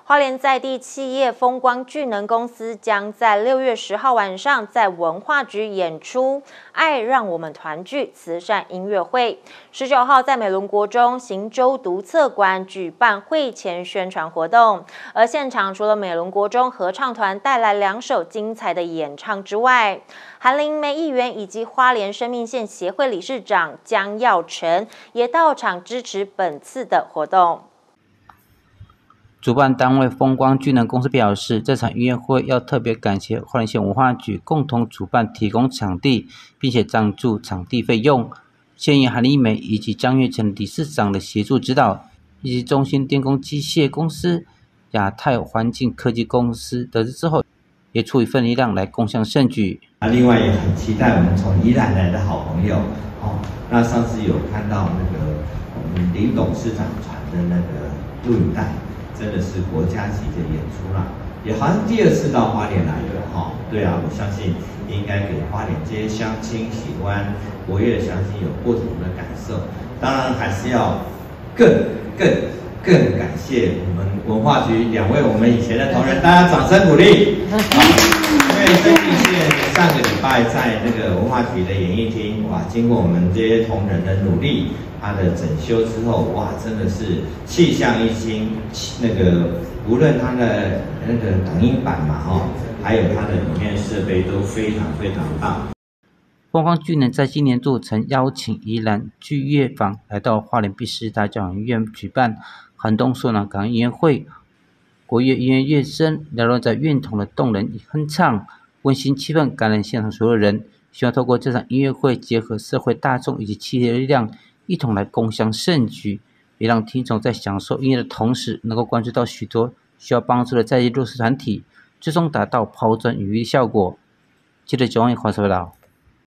花莲在地企业风光聚能公司将在6月10号晚上在文化局演出《爱让我们团聚》慈善音乐会。19号在美伦国中行舟读册馆举办会前宣传活动，而现场除了美伦国中合唱团带来2首精彩的演唱之外，韩林梅议员以及花莲生命线协会理事长江耀成也到场支持本次的活动。 主办单位风光聚能公司表示，这场音乐会要特别感谢花莲县文化局共同主办提供场地，并且赞助场地费用。县议韩立美以及江月成理事长的协助指导，以及中兴电工机械公司、亚太环境科技公司得知之后，也出一份力量来共襄盛举。 另外也很期待我们从宜兰来的好朋友那上次有看到那个我们林董事长传的那个录影带。真的是国家级的演出啦，也好像第2次到花莲来了对啊，我相信应该给花莲这些乡亲喜欢国乐的乡亲有不同的感受。当然还是要更感谢我们文化局2位我们以前的同仁，大家掌声鼓励。因为生命线上个礼拜在那个文化局的演艺厅，经过我们这些同仁的努力。它的整修之后，真的是气象一新。那个无论它的那个挡音板还有它的里面设备都非常棒。 风光聚能在今年度曾邀请宜兰剧乐坊来到花莲第10大教养院举办寒冬受暖感恩音乐会，国乐音乐乐声缭绕在院筒的动人哼唱，温馨气氛感染现场所有人。希望透过这场音乐会，结合社会大众以及企业的力量，一同来共襄盛举，也让听众在享受音乐的同时，能够关注到许多需要帮助的在地弱势团体，最终达到抛砖引玉的效果。记者9万华报道。